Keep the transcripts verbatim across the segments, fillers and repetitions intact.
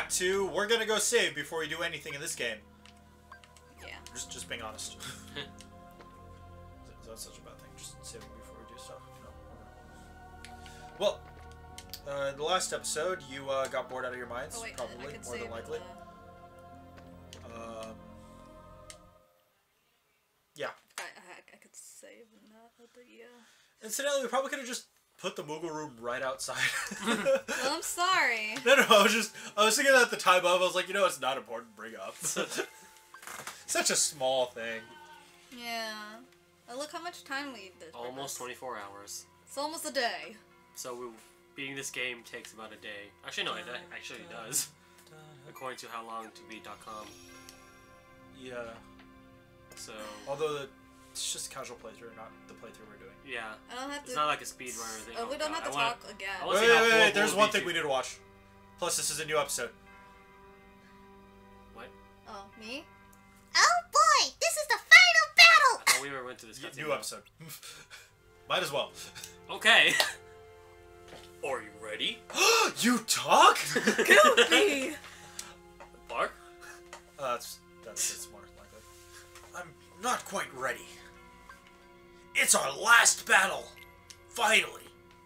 back to we're gonna go save before we do anything in this game. Yeah. Just, just being honest. Is that such a bad thing? Just saving before we do stuff? No. Well, uh, the last episode, you uh, got bored out of your minds, Oh, wait, probably, I could more than save likely. the- Um, yeah. I, I, I could save in that, but yeah. Incidentally, we probably could have just put the Moogle room right outside. Well, I'm sorry. No, no, I was just, I was thinking at the time of, I was like, you know, it's not important to bring up. Such a small thing. Yeah. Oh, look how much time we did. Almost twenty-four hours. It's almost a day. So we, beating this game takes about a day. Actually, no, it actually does. According to how long to beat dot com. Yeah. So. Although the, it's just a casual playthrough, not the playthrough we're doing. Yeah. I don't have to. It's not like a speedrunner thing. Oh, we don't God. have to I wanna, talk again. I wanna Wait, see wait, how wait, wait, horrible there's it one would thing be we need to watch. Plus, this is a new episode. What? Oh, me? Oh boy, this is the final battle! I thought we were went to this Y- cutscene. New episode. Might as well. Okay. Are you ready? You talk? Goofy! Bark? Uh, that's, that's, that's more likely. I'm not quite ready. It's our last battle! Finally!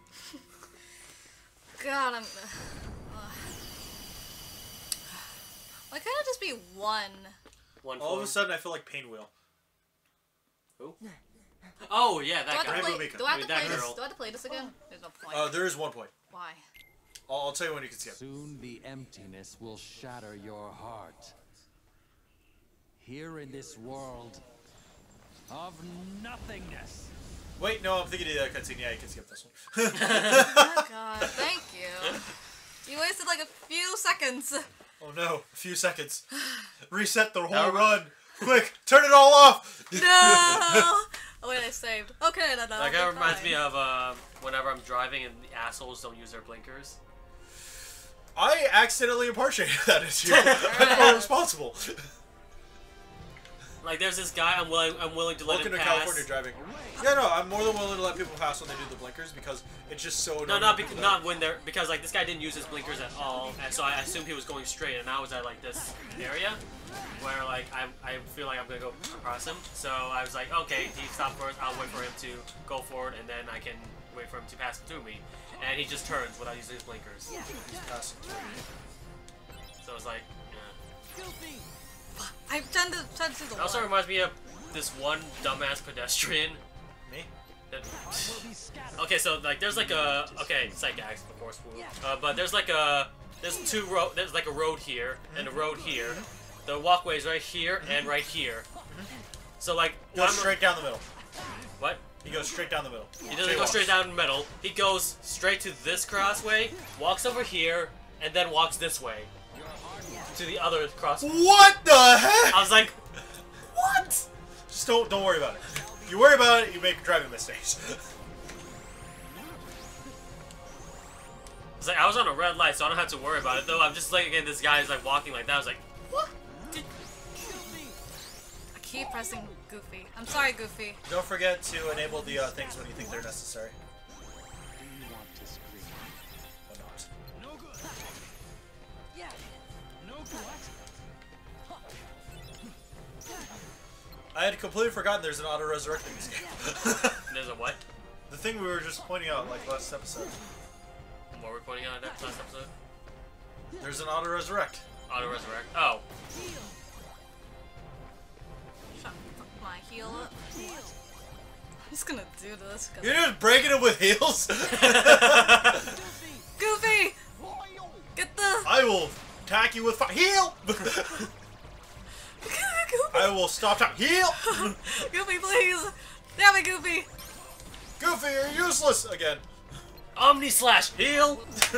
God, I'm. Uh, why can't it just be one? One All of form. a sudden, I feel like Painwheel. Who? Oh, yeah, Do I that have to guy. Rainbow play? Mika. Do I have to Wait, that play this? girl. Do I have to play this again? There's no point. Uh, there is one point. Why? I'll, I'll tell you when you can skip. Soon the emptiness will shatter your heart. Here in this world of nothingness. Wait, no, I'm thinking of the other cutscene. Yeah, you can skip this one. Oh God, thank you. You wasted like a few seconds. Oh no, a few seconds. Reset the whole Now- run. Quick, turn it all off! No! Oh wait, I saved. Okay, no, no. That guy reminds me of uh, whenever I'm driving and the assholes don't use their blinkers. I accidentally impartiated that issue. I'm more responsible. Like, there's this guy I'm willing, I'm willing to let Welcome him to pass. California driving. Yeah, no, I'm more than willing to let people pass when they do the blinkers because it's just so annoying. No, not to because do not when they're because like this guy didn't use his blinkers at all, and so I assumed he was going straight, and I was at like this area where like I I feel like I'm gonna go across him, so I was like, okay, he stopped first, I'll wait for him to go forward, and then I can wait for him to pass through me, and he just turns without using his blinkers. He's passing through. So it's like, yeah. I tend to tend to the It also one. reminds me of this one dumbass pedestrian. Me? That, okay, so like there's like a okay, Psychax, of course, uh, but there's like a there's two road there's like a road here and a road here. The walkway's right here and right here. So like Goes I'm- straight down the middle. What? He goes straight down the middle. He doesn't go straight down the middle. He goes straight to this crossway, walks over here, and then walks this way to the other crossway. What the heck? I was like, What? Just don't don't worry about it. If you worry about it, you make driving mistakes. it's like I was on a red light, so I don't have to worry about it. Though I'm just like again, this guy's like walking like that. I was like, what? Did I keep pressing Goofy. I'm sorry, Goofy. Don't forget to enable the uh, things when you think they're necessary. Do you want to scream? Or not. No good. Yeah. No good. I had completely forgotten there's an auto resurrect in this game. there's a what? The thing we were just pointing out like last episode. What were we pointing out in that last episode? There's an auto resurrect. Auto resurrect. Oh. Shut my heel up. I'm just gonna do this. 'cause- You're just breaking him with heels? Goofy! Get the. I will attack you with fire. Heal! Goofy! I will stop time. Heal! Goofy, please! Damn it, Goofy! Goofy, you're useless! Again. Omni slash heal.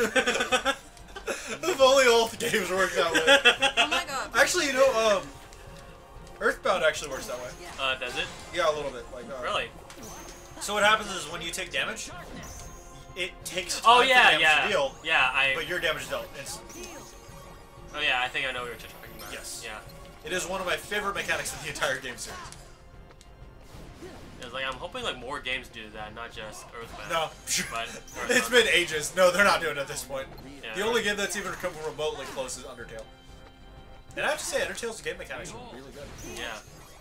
If only all the games worked that way. Oh my god. Actually, you know, um, Earthbound actually works that way. Uh, does it? Yeah, a little bit. Like, uh, Really? So what happens is when you take damage, it takes time Oh for yeah, damage yeah, to deal, yeah. I. but your damage is dealt instantly. Oh yeah, I think I know what you're talking about. Yes. Yeah. It is one of my favorite mechanics in the entire game series. Cause like I'm hoping like more games do that, not just Earthbound. No, But it's been ages. No, they're not doing it at this point. Yeah. The only game that's even come remotely close is Undertale. And I have to say, Undertale's game mechanics are really good. Yeah.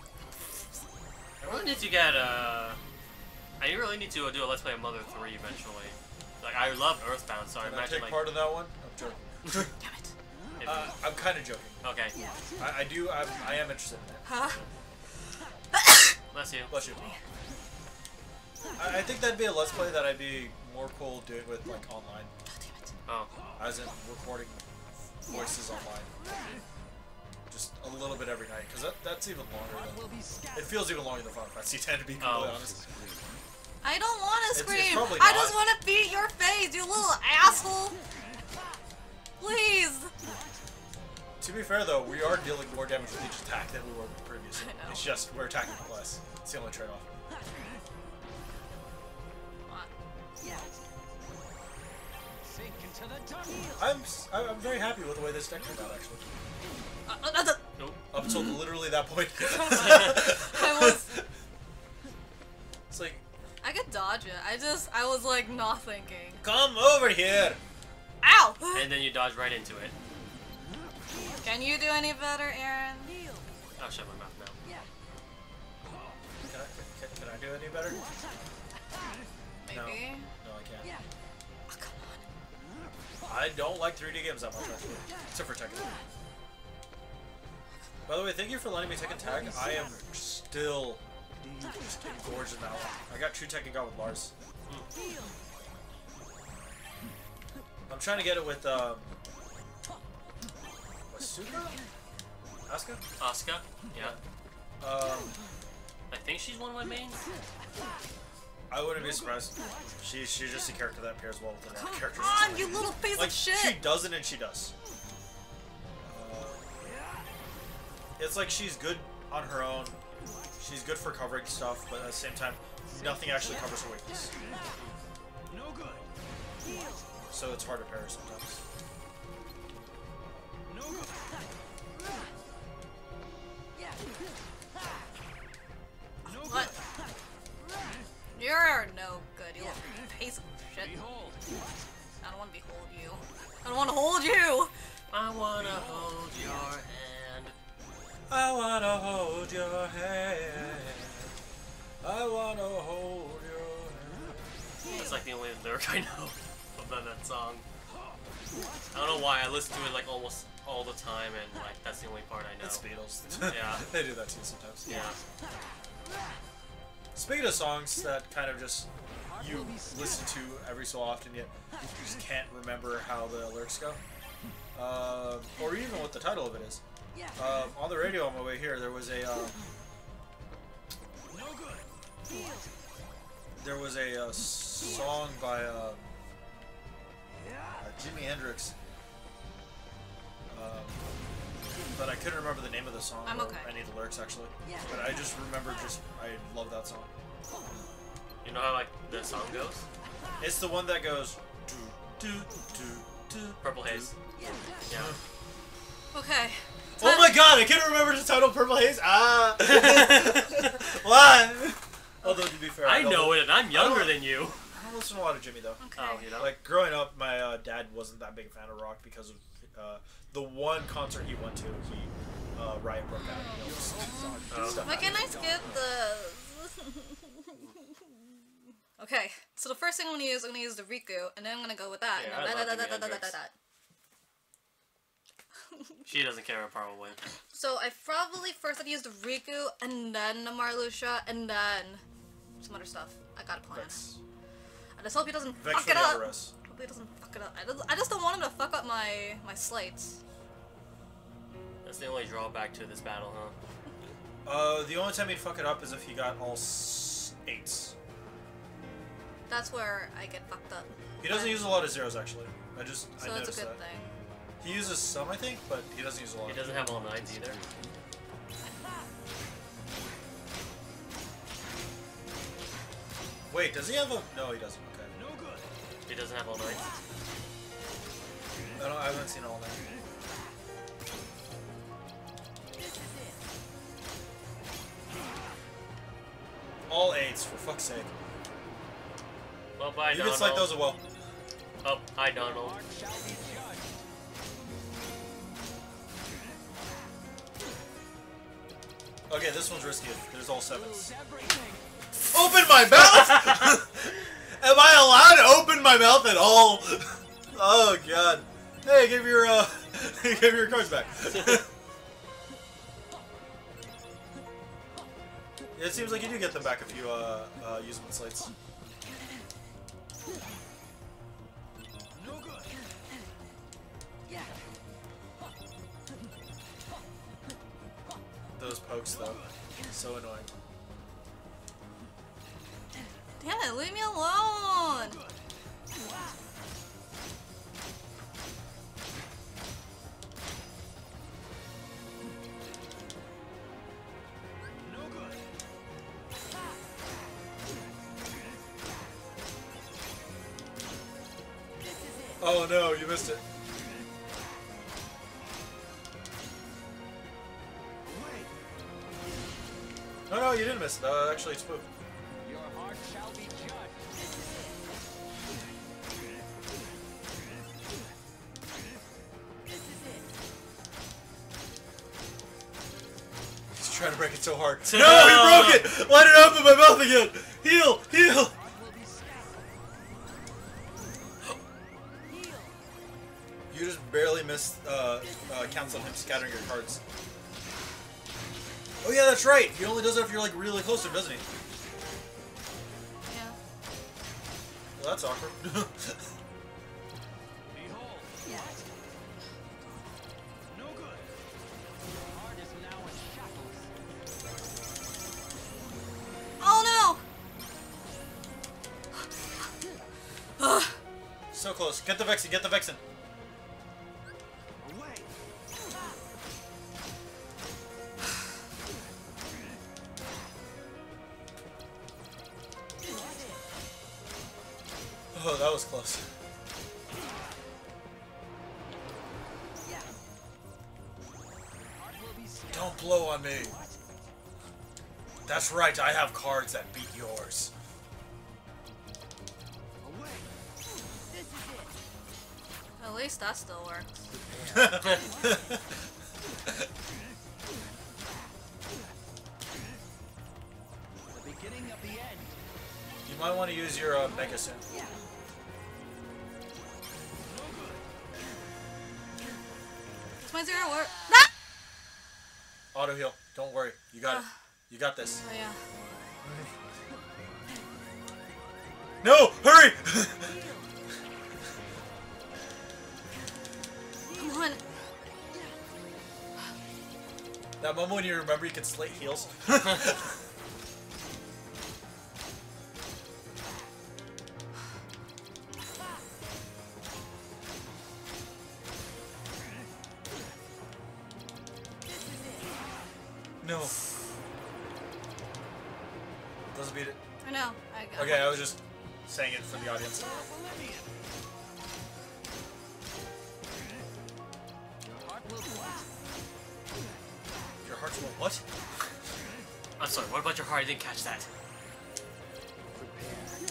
I really need to get uh I really need to do a Let's Play of Mother three eventually. Like I love Earthbound, so I Can I imagine take like part in that one? I'm joking. Damn it. if- uh, I'm kind of joking. okay. I, I do. I'm, I am interested in it. Huh? Bless you. Bless you. I, I think that'd be a Let's Play that I'd be more cool doing with like online, Oh, damn it. Oh. as in recording voices online. Just a little bit every night, because that, that's even longer than... It feels even longer than Final Fantasy ten, to be completely Oh. honest. I don't want to It's- it's scream. probably I not. just want to beat your face, you little asshole. Please. To be fair, though, we are dealing more damage with each attack than we were previously. I know. It's just, we're attacking less. It's the only trade-off. Sink into the tunnel. I'm, s- I- I'm very happy with the way this deck turned out, actually. Uh, uh, uh, Nope. Up until literally that point. I was. It's like, I could dodge it. I just, I was like not thinking. come over here! Ow! And then you dodge right into it. Can you do any better, Aaron? I'll shut my mouth now. Can I, can, can I do any better? Maybe. No. No, I can't. Oh, come on. I don't like three D games that much, actually. Except for Tekken. By the way, thank you for letting me Tekken Tag. I am still just engorged in that one. I got True Tekken God with Lars. I'm trying to get it with, um... Asuka? Asuka? Asuka? Yeah. Um, I think she's one of my mains. I wouldn't be surprised. She, she's just a character that pairs well with a lot of Come characters. on, you little piece Like, of shit! she doesn't and she does. Uh, it's like she's good on her own. She's good for covering stuff, but at the same time, nothing actually covers her weakness. No good. So it's hard to pair her sometimes. No good. No good. What? You're no good, you little piece of shit. Behold. I don't want to behold you. I don't want to hold you! I wanna hold your hand. I wanna hold your hand. I wanna hold your hand. That's like the only lyric I know of that, that song. I don't know why, I listen to it like almost all the time and like that's the only part I know. It's Beatles. Yeah. They do that too sometimes. Yeah. Speaking of songs that kind of just you listen to every so often, yet you just can't remember how the lyrics go, um, or even what the title of it is. Um, on the radio on my way here, there was a um, No good. there was a uh, song by um, uh, Jimi Hendrix, um, but I couldn't remember the name of the song I'm or okay. any of the lyrics actually. But I just remember just I love that song. You know how like the song goes? It's the one that goes do do do do. Purple Haze. Yeah. Okay. Oh my god, I can't remember the title Purple Haze. Ah. Why? Although to be fair, I don't know li- it and I'm younger don't- than you. I don't listen to a lot of Jimmy though. Okay. Oh, you know? Like growing up, my uh, dad wasn't that big a fan of rock because of uh, the one concert he went to. He uh, riot broke out. You know, just Oh. stuff Why can't I happened. skip the... Okay, so the first thing I'm gonna use, I'm gonna use the Riku, and then I'm gonna go with that. Yeah, and I then love da- da- Jimi da- da- da- Hendrix. da- da- She doesn't care probably. So I probably first I'd use the Riku, and then the Marluxia, and then some other stuff. I got a plan. Vex. I just hope he doesn't Vex fuck for it the up. Everest. Hope he doesn't fuck it up. I just, I just don't want him to fuck up my my slates. That's the only drawback to this battle, huh? Uh, the only time he'd fuck it up is if he got all s eights. That's where I get fucked up. He doesn't But- use a lot of zeros actually. I just I So it's noticed a good that. thing. He uses some, I think, but he doesn't use a lot. He doesn't have all nines either. Wait, does he have a? No, he doesn't. Okay. No good. He doesn't have all nines. I don't. I haven't seen all that. All eights, for fuck's sake. Well, bye, You Donald. can select those as well. Oh, hi, Donald. Heart shall be judged. Okay, this one's risky. There's all sevens. Lose everything. Open my mouth? Am I allowed to open my mouth at all? Oh god. Hey, give your uh, give your cards back. It seems like you do get them back if you uh, uh use them in slates. No good. Those pokes though, so annoying. Damn it, leave me alone! No good. Oh no, you missed it. Away. No, no, you didn't miss it. Uh, actually, it's moved. Your heart shall be judged. He's trying to break it so hard. No, he broke it! Let it open my mouth again! Heal! Heal! You just barely missed uh, uh, counts on him scattering your cards. Oh yeah, that's right! He only does it if you're like really close to him, doesn't he? Yeah. Well, that's awkward. Behold. No good. Your heart is now in shackles. Oh no! Ugh. So close. Get the Vexen, get the Vexen. Away. Oh, that was close. Heart will be scattered. Don't blow on me. That's right, I have cards that beat yours. Away. At least that still works. The beginning of the end. You might want to use your uh, Mega soon. Does my zero work? Ah! Auto heal. Don't worry. You got it. Ugh. You got this. Oh yeah. No! Hurry! Come on. That moment when you remember you can slate heals. No. Doesn't beat it. I know. I got Okay, I was just saying it for the audience. Oblivion. Your heart will blast. Your heart's will what? I'm sorry, what about your heart? I didn't catch that. Prepare.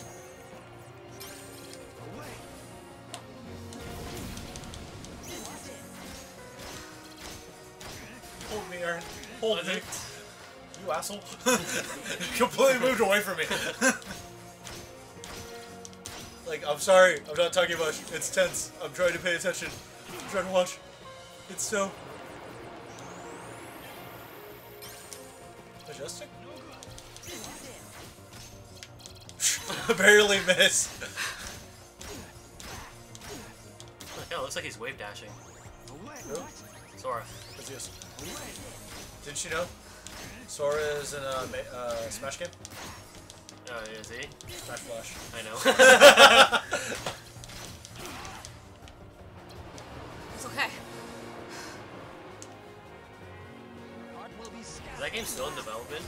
Away. Hold me, Aaron. Hold Was me. it? You asshole. Completely moved away from me. Like, I'm sorry. I'm not talking much. It's tense. I'm trying to pay attention. I'm trying to watch. It's so... Majestic? Barely miss. Yeah, it looks like he's wave dashing. Away. Who? Sora. Zeus. Away. Didn't you know? Sora is in a ma- uh, Smash game? Uh, is he? Smash Flash. I know. It's okay. Heart will be Is scattered. that game still in development?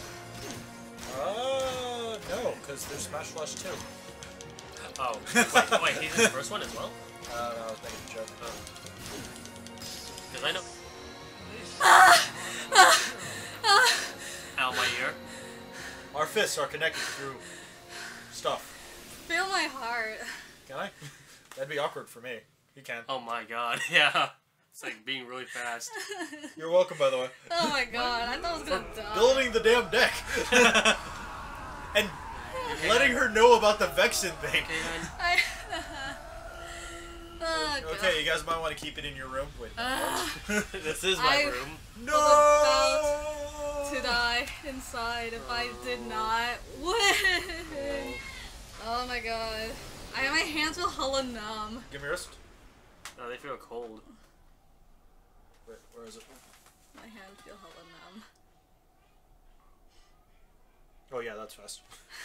Uh, no, because there's Smash Flash two. Oh. Wait, wait, he's in the first one as well? Uh, no, I was making a joke. Because I know... Ow, my ear. Our fists are connected through stuff. Feel my heart. Can I? That'd be awkward for me. You can. Oh my god, yeah. It's like being really fast. You're welcome, by the way. Oh my god, I thought I was gonna die. Building the damn deck. And letting her know about the Vexen thing. Okay, then. I... oh, god. Okay, you guys might want to keep it in your room. Wait. Uh, This is my I- room. No! to die inside if I did not win. Oh my god. I my hands feel hella numb. Give me your wrist. Oh, they feel cold. Wait, where is it? My hands feel hella numb. Oh yeah, that's fast.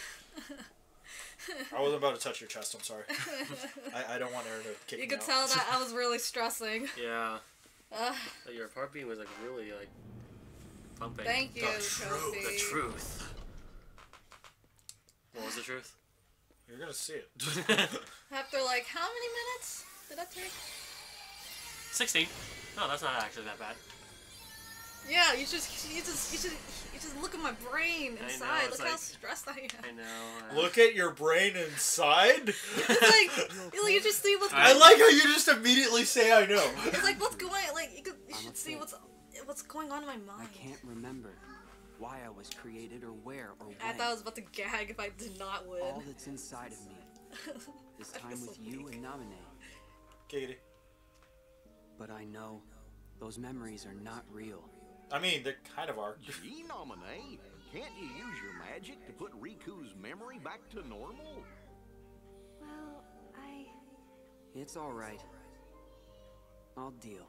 I wasn't about to touch your chest, I'm sorry. I, I don't want Aaron to kick You me could out. tell that I was really stressing. Yeah. Ugh, Like, your heartbeat was like really like pumping. thank you, The truth, Trophy. The truth. What was the truth? You're gonna see it. After like how many minutes did that take? Sixteen. No, that's not actually that bad. Yeah, you just you just you just you just look at my brain I know, inside. it's Look how like- stressed I am. I know. uh, Look at your brain inside. It's like you, like, you just see what's I like how you just immediately say I know. it's like what's going like you, could, you I'm should see afraid. what's what's going on in my I mind. can't remember why I was created or where or when. I thought I was about to gag if I did not win. All that's inside of me. This I time feel with so you weak. and Namine. Katie. But I know those memories are not real. I mean, they kind of are. Gee, Nominee, can't you use your magic to put Riku's memory back to normal? Well, I... It's all right. I'll deal.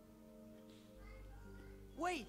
Wait!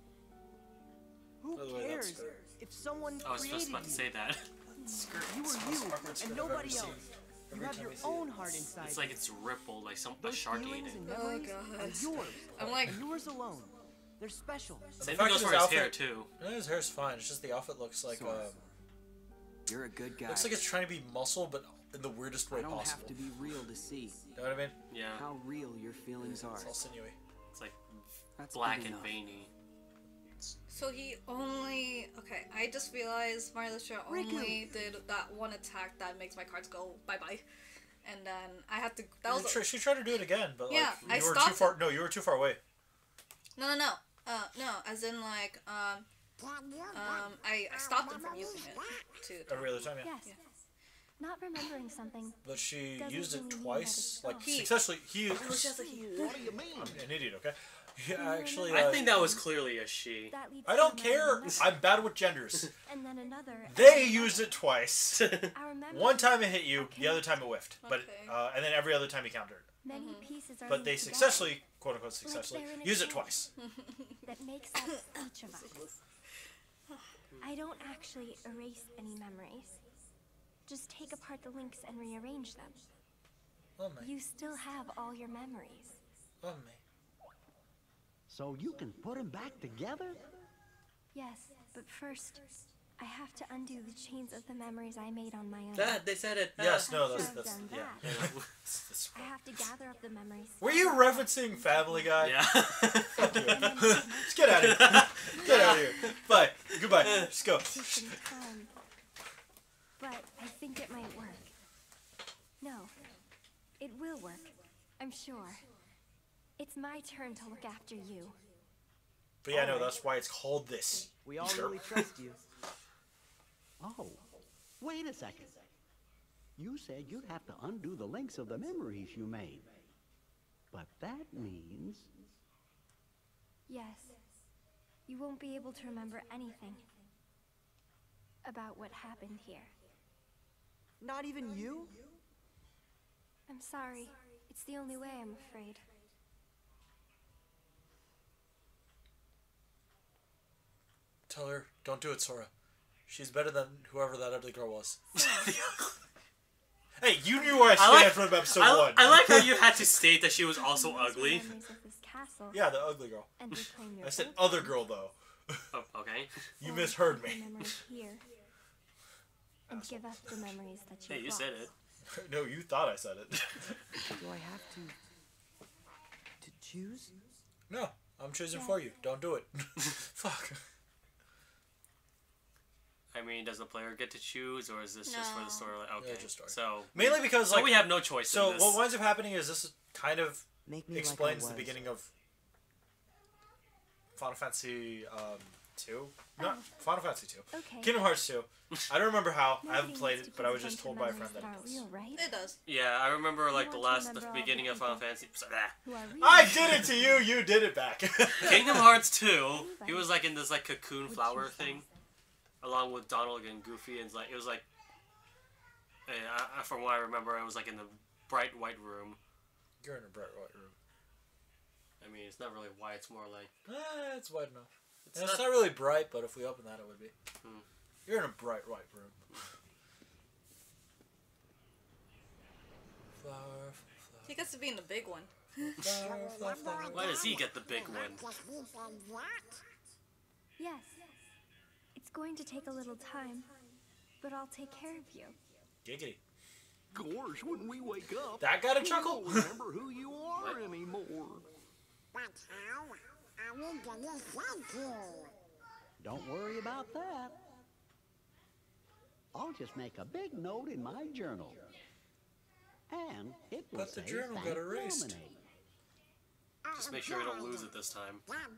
Who By the way, that's cares fair. if someone I was just created about to you? say that. You It's were the most you, awkward skirt and I've ever nobody seen. else. You Every have time your I see own it. heart inside. It's like it's rippled, like some a Those shark ate feelings it. and Oh, memories God. are yours. I'm like- and yours alone. They're special. Same fact thing goes is for his outfit- hair too. No, his hair's fine. It's just the outfit looks like Sora. um, You're a good guy. looks like it's trying to be muscle, but in the weirdest way I don't possible. have to be real to see You know what I mean? Yeah. how real your feelings are. It's all sinewy. It's like That's black good and enough. veiny. So he only okay. I just realized Marlisha only did that one attack that makes my cards go bye bye, and then I have to. That was She, she tried to do it again, but Yeah, like I you were too stopped far. No, you were too far away. no no no. Uh no, as in like um um I, I stopped him from using it to. Every other time, yeah. Yes. Not remembering something. But she Doesn't used it really mean twice, that like it's wrong. successfully. He, Marlisha's a he. What do you mean? I'm an idiot, okay? Yeah, actually, I uh, think that was clearly a she. That leads I to don't remembering care. another, I'm bad with genders. And then another. and They then used it twice. another. Our memories, One time it hit you, the other time it whiffed. But Okay. uh, and then every other time he countered. Many pieces are But they linked together successfully, quote unquote successfully, they're in a use it chain. twice. That makes up each of us. I don't actually erase any memories. Just take apart the links and rearrange them. Oh my, You still have all your memories. oh my. So you can put them back together? Yes, but first, I have to undo the chains of the memories I made on my own. Dad, they said it. Yes, no, After that's I've that's done yeah. that, It's- it's- I have to gather up the memories. Were you referencing Family Guy? Yeah. Fuck you. Just get out of here. Get out of here. Bye. Goodbye. Just go. Take some time. But I think it might work. No, it will work. I'm sure. It's my turn to look after you. But yeah, no, that's why it's called this. We all Sure. really trust you. Oh, wait a second. You said you'd have to undo the links of the memories you made. But that means... Yes. You won't be able to remember anything about what happened here. Not even you? I'm sorry. It's the only way, I'm afraid. Tell her, don't do it, Sora. She's better than whoever that ugly girl was. Hey, you knew where I I stand like, from episode I, one. I like how you had to state that she was also Use the ugly. memories of this castle Yeah, the ugly girl. and reclaim your I said own other girl, though. Oh, okay. You or misheard keep the me. memories here and give up the memories that you Hey, you lost. said it. No, you thought I said it. Do I have to... to choose? No, I'm choosing for you. Don't do it. Fuck. I mean, does the player get to choose, or is this just for the No. story? Okay, Yeah, just story. so Mainly because so like we have no choice. So in this. what winds up happening is this kind of Make me explains like I the was. beginning of Final Fantasy um, two. Not Final Fantasy two. Okay. Kingdom Hearts two. I don't remember how. I Nobody haven't played needs it, to but I give was just attention told by a to friend that memories it that does. are real, right? It does. Yeah, I remember like the want to last, the remember all the beginning of Final people Fantasy. Who are real. I did it to you. You did it back. Kingdom Hearts two. He was like in this like cocoon flower thing, along with Donald and Goofy, and it's like it was like. eh, I, I- from what I remember, it was like in the bright white room. You're in a bright white room. I mean, it's not really white; it's more like Eh, it's white enough. it's And it's not. not really bright, but if we open that, it would be. Hmm. You're in a bright white room. Flower, He gets to be in the big one. flower, flower, flower. Why does he get the big one? Yes. It's going to take a little time, but I'll take care of you. Giggity. Gosh, when we wake up, That got a we chuckle. won't remember who you are anymore. Don't worry about that. I'll just make a big note in my journal. And it will But the say journal got thank erased. Nominate. Just make sure we don't lose it this time.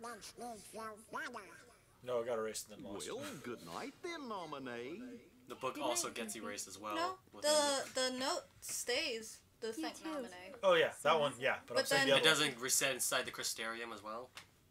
No, I got erased and then lost. Well, good night then, nominee. The book also gets erased as well. No, within the the note stays. The thing too. nominee. Oh yeah, that one. Yeah, but, I'm But saying then- the It other. One. doesn't reset inside the Crystarium as well.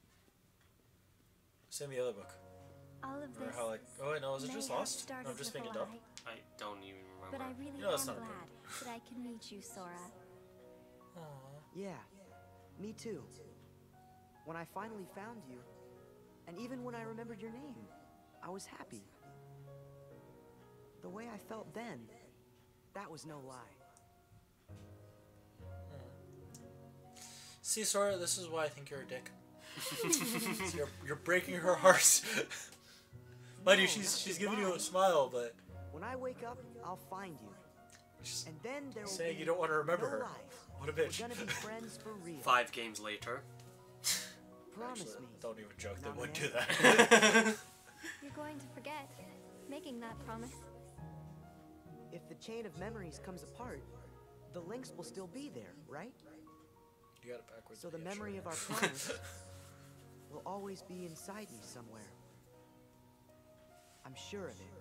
Send me the other book. All of Or this how like? Oh wait, no, is it may just have lost? started No, I'm just with being a a dumb. lie, I don't even but I remember. really You know, it's am not glad good. that I can meet you, Sora. Yeah, me too. When I finally found you, and even when I remembered your name, I was happy. The way I felt then, that was no lie. See, Sora, this is why I think you're a dick. you're, you're breaking her heart. Mind you, No, she's not she's giving you a goodbye. smile, but When I wake up, I'll find you. she's And then there will saying be you don't want to remember no her. lies. What a We're bitch. gonna be friends for real. Five games later. Promise Actually, me. don't even joke. They Not wouldn't yet. do that. You're going to forget making that promise. If the chain of memories comes apart, the links will still be there, right? You got it backwards. So the Yeah, memory sure. of our promise will always be inside me somewhere. I'm sure of it.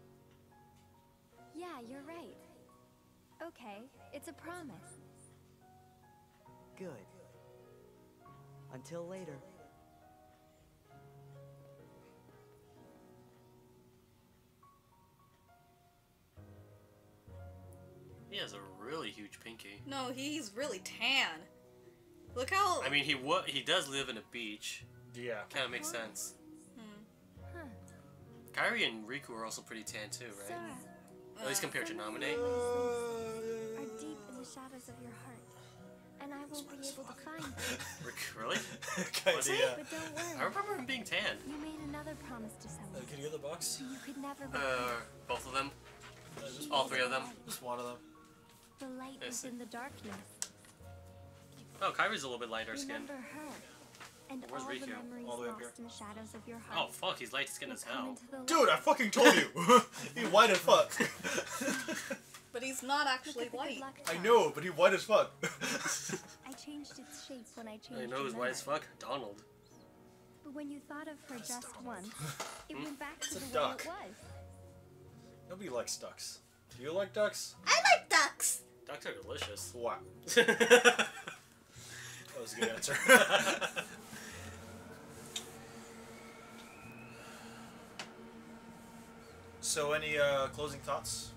Yeah, you're right. Okay, it's a promise. Good. Until later. He has a really huge pinky. No, he's really tan. Look how. I mean, he wa- he does live in a beach. Yeah. Kind of makes sense. Huh. Kairi and Riku are also pretty tan too, right? Sora, At least compared to Naminé. are deep in the shadows of your heart, and I won't be able to find them. Riku, really? Kinda, Was he? yeah. But don't I worry, remember him being tan. you made another promise to Uh, someone. can you get the box? So you could never Uh, repeat. both of them. Uh, just, All three of them. just one of them. The light Yes. is in the darkness. Oh, Kairi's a little bit lighter skinned. Remember her. And Where's all the Riku? memories All the way up lost in the shadows of your Oh heart. fuck, he's light skinned will as come hell. into the Dude, I light. fucking told you. He white as fuck. But he's not Look actually at the good white. luck I charm. know, but he white as fuck. I changed its shape when I changed I know your who's white as memory. fuck. Donald. But when you thought of her just once, it went back to It's a the way duck. it was. Nobody likes ducks. Do you like ducks? I like ducks. Ducks are delicious. Wow. That was a good answer. So, any uh, closing thoughts?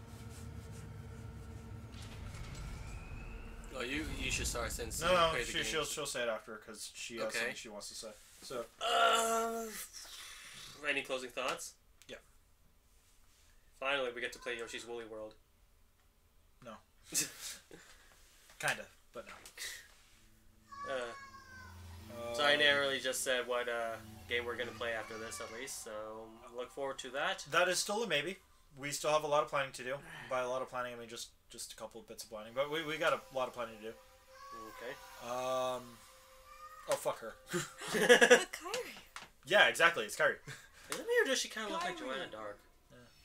Oh, you you should start since No, you no, played the she, game. she'll she'll say it after because she has Okay. something she wants to say. So, Uh, any closing thoughts? Yeah. Finally, we get to play Yoshi's Woolly World. no, kinda, but no. Uh, Uh, so I narrowly just said what uh, game we're gonna play after this, at least. So look forward to that. That is still a maybe. We still have a lot of planning to do. By a lot of planning, I mean just just a couple of bits of planning, but we we got a lot of planning to do. Okay. Um. Oh fuck her. Look, Kyrie. Yeah, exactly. It's Kyrie. Is it me or does she kind of look like Joanna Dark?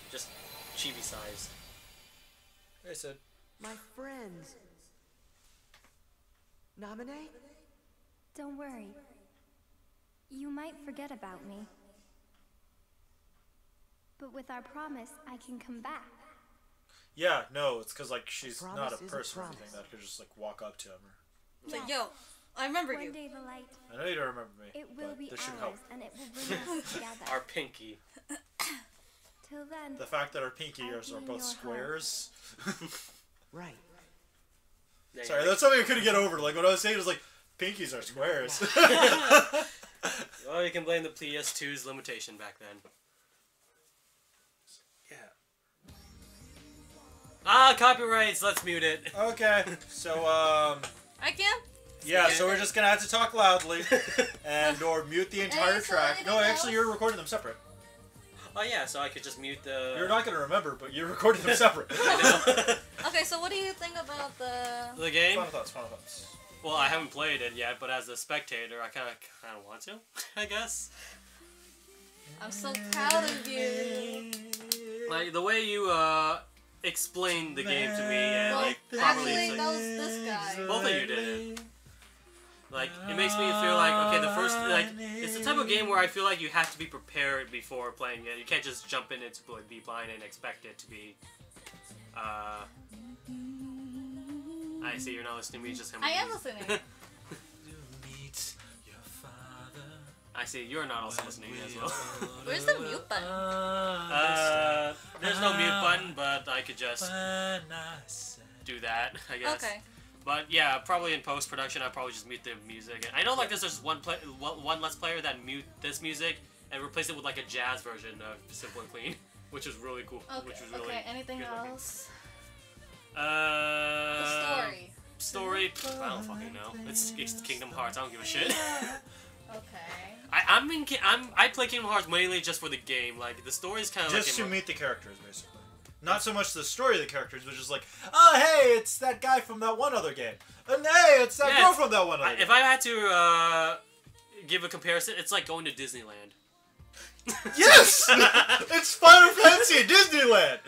just chibi sized. I said. My friends. Naminé? Don't worry. You might forget about me. But with our promise, I can come back. Yeah, no, it's because like she's Promise not a is a person or promise. anything that could just like walk up to him. Or... It's like, yo, I remember One you. day the light, I know you don't remember me. it will but be this should ours, help. and it will bring us together. Our pinky. Till then, The fact that our pinky I'll ears be are in both your squares. Right. There you Sorry, go. that's something I couldn't get over. Like what I was saying was like pinkies are squares. Well, you can blame the P S two's limitation back then. Yeah. Ah, copyrights. Let's mute it. Okay, so um, I can? yeah, so we're just gonna have to talk loudly and or mute the entire Any- so track. No, anything actually, else? you're recording them separate. Oh yeah, so I could just mute the. You're not gonna remember, but you're recording them separate. I Okay, so what do you think about the... know. The game. Final thoughts. Final thoughts. Well, I haven't played it yet, but as a spectator, I kind of kind of want to. I guess. I'm so proud of you. Like the way you uh explained the game to me and Well, like properly. actually, it's that like- was this guy. Both of you did it. Like, it makes me feel like, okay, the first, like, it's the type of game where I feel like you have to be prepared before playing it. You can't just jump in into like, be blind and expect it to be, uh... I see, you're not listening to me, just him. I am listening. I see, you're not also listening as well. Where's the mute button? Uh, there's no mute button, but I could just do that, I guess. Okay. But yeah, probably in post production, I'll probably just mute the music. I know like there's just one play, one one less player that mute this music and replace it with like a jazz version of Simple and Clean, which is really cool. Okay, Which was really okay. anything good looking. else? Uh, The story. Story? I don't fucking know. It's, it's Kingdom Hearts. I don't give a shit. Okay. I, I'm in. Ki- I'm. I play Kingdom Hearts mainly just for the game. Like the story's kind of like. Just in to my- meet the characters, basically. Not so much the story of the characters, but just like, oh hey, it's that guy from that one other game, and hey, it's that Yeah, girl it's- from that one other I, game. if I had to uh, give a comparison, it's like going to Disneyland. Yes! It's Final Fantasy at Disneyland!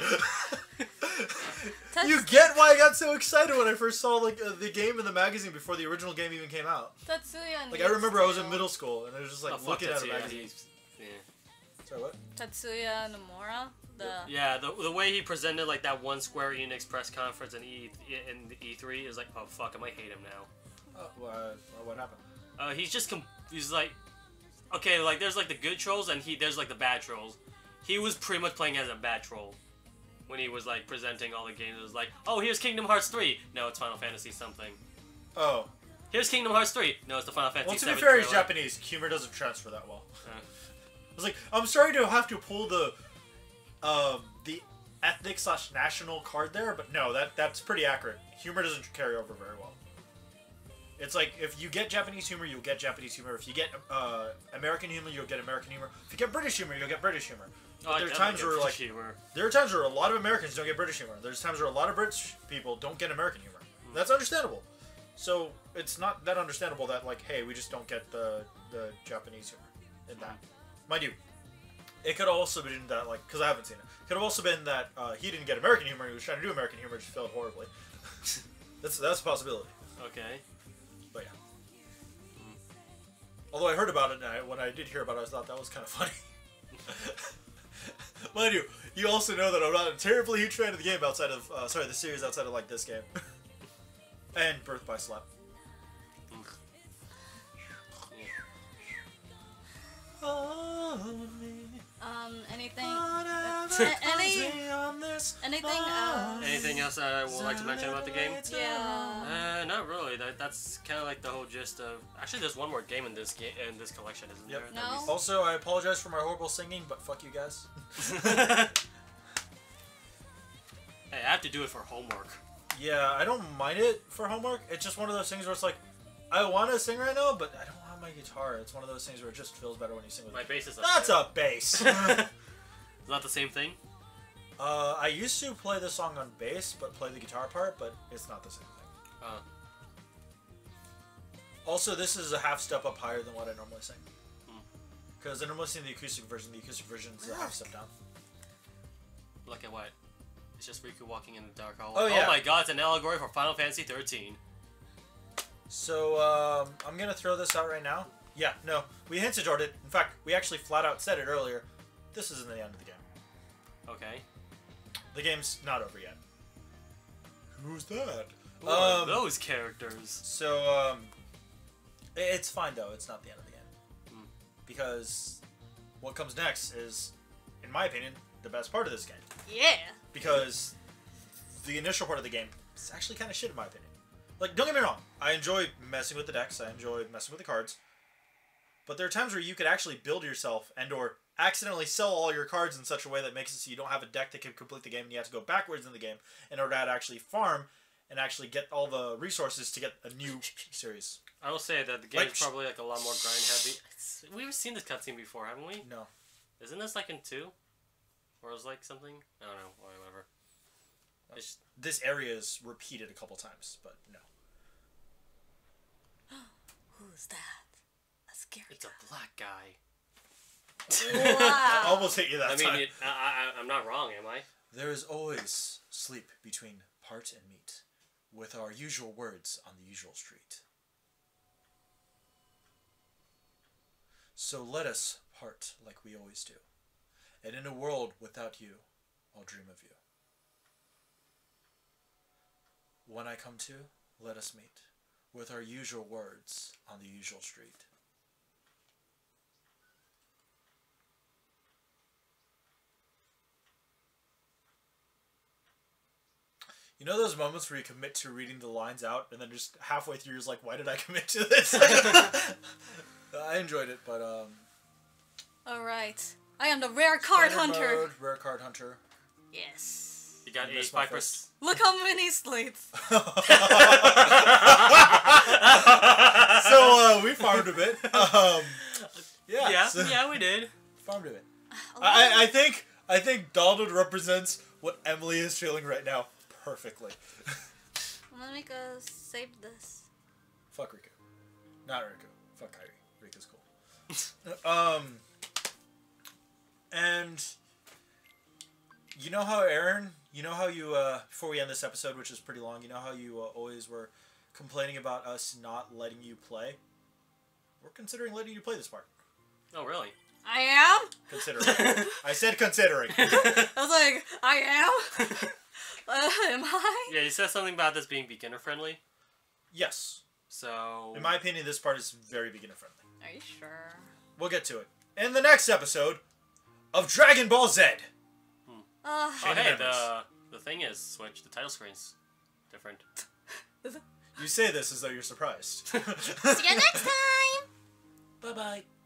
You get why I got so excited when I first saw like uh, the game in the magazine before the original game even came out. Tetsuya Like I remember I was in middle school and I was just like Oh, fuck looking at a Tetsuya, magazine. he's- Yeah. Sorry, what? Tetsuya Nomura. The Yeah, the, the way he presented like that one Square Enix press conference in E in the E three is like, oh fuck, I might hate him now. Uh, what, what happened? Uh, he's just com- he's like, okay, like there's like the good trolls and he there's like the bad trolls. He was pretty much playing as a bad troll when he was like presenting all the games. It was like, oh, here's Kingdom Hearts three. No, it's Final Fantasy something. Oh. Here's Kingdom Hearts three. No, it's the Final Fantasy Well, to be seven fair, he's trailer. Japanese. Humor doesn't transfer that well. Uh. I was like, I'm sorry to have to pull the, um, the ethnic slash national card there, but no, that that's pretty accurate. Humor doesn't carry over very well. It's like, if you get Japanese humor, you'll get Japanese humor. If you get uh, American humor, you'll get American humor. If you get British humor, you'll get British humor. But Oh, I there are definitely times get where, like, British humor. there are times where a lot of Americans don't get British humor. There's times where a lot of British people don't get American humor. Mm. That's understandable. So it's not that understandable that like, hey, we just don't get the the Japanese humor in that. Mind you, it could have also been that like, because I haven't seen it, could have also been that uh, he didn't get American humor. He was trying to do American humor, it just failed horribly. that's that's a possibility. Okay. But yeah. Although I heard about it, and I, when I did hear about it, I thought that was kind of funny. Mind you, you also know that I'm not a terribly huge fan of the game outside of, uh, sorry, the series outside of like this game. And Birth by Slap. um anything uh, any anything else? Anything else I would like to mention about the game? Yeah. Uh, not really. That that's kind of like the whole gist of. Actually, there's one more game in this game in this collection, isn't Yep. there? No. Also, I apologize for my horrible singing, but fuck you guys. Hey, I have to do it for homework. Yeah, I don't mind it for homework. It's just one of those things where it's like, I want to sing right now, but I don't have my guitar. It's one of those things where it just feels better when you sing with My it. bass is up That's there. a bass. Is that the same thing? uh, I used to play this song on bass, but play the guitar part, but it's not the same thing. Uh, Also, this is a half step up higher than what I normally sing. Hmm. Because I normally sing the acoustic version. The acoustic version is a half step down. look at what? It's just Riku walking in the dark hall. Oh, yeah. Oh my god, it's an allegory for Final Fantasy thirteen. So, um, I'm gonna throw this out right now. Yeah, no, we hinted toward it. In fact, we actually flat out said it earlier. This isn't the end of the game. Okay. The game's not over yet. Who's that? Who are Um, those characters? So, um, i- it's fine though. It's not the end of the game. Hmm. Because what comes next is, in my opinion, the best part of this game. Yeah. Because the initial part of the game is actually kind of shit in my opinion. Like, don't get me wrong. I enjoy messing with the decks. I enjoy messing with the cards. But there are times where you could actually build yourself and or accidentally sell all your cards in such a way that makes it so you don't have a deck that can complete the game and you have to go backwards in the game in order to actually farm and actually get all the resources to get a new series. I will say that the game's Like- probably like a lot more grind heavy. It's, we've seen this cutscene before, haven't we? No. Isn't this like in two? Or it was like something? I don't know. Whatever. It's, This area is repeated a couple times, but no. Who's that? A scary it's a black guy. I Wow. almost hit you that I mean, time. it, I, I, I'm not wrong, am I? There is always sleep between part and meat, with our usual words on the usual street. So let us part like we always do, and in a world without you, I'll dream of you. When I come to, let us meet, with our usual words on the usual street. You know those moments where you commit to reading the lines out, and then just halfway through you're like, why did I commit to this? I enjoyed it, but, um... Alright. I am the rare card Standard hunter. mode, rare card hunter. Yes. You got You a missed my five first. percent. Look how many slates. So, uh, we farmed a bit. Um, yeah. Yeah, so- yeah, we did. Farmed a bit. I, I think, I think Donald represents what Emily is feeling right now perfectly. Let me go save this. Fuck Riku. Not Riku. Fuck Kairi. Riku's cool. um, and you know how Aaron, you know how you, uh, before we end this episode, which is pretty long, you know how you uh, always were complaining about us not letting you play? We're considering letting you play this part. Oh, really? I am? Considering. I said considering. I was like, I am? uh, am I? Yeah, you said something about this being beginner friendly. Yes. So. In my opinion, this part is very beginner friendly. Are you sure? We'll get to it in the next episode of Dragon Ball Z. Uh, Oh, Shady hey, memories. the the thing is switched. The title screen's different. You say this as though you're surprised. See you next time! Bye bye.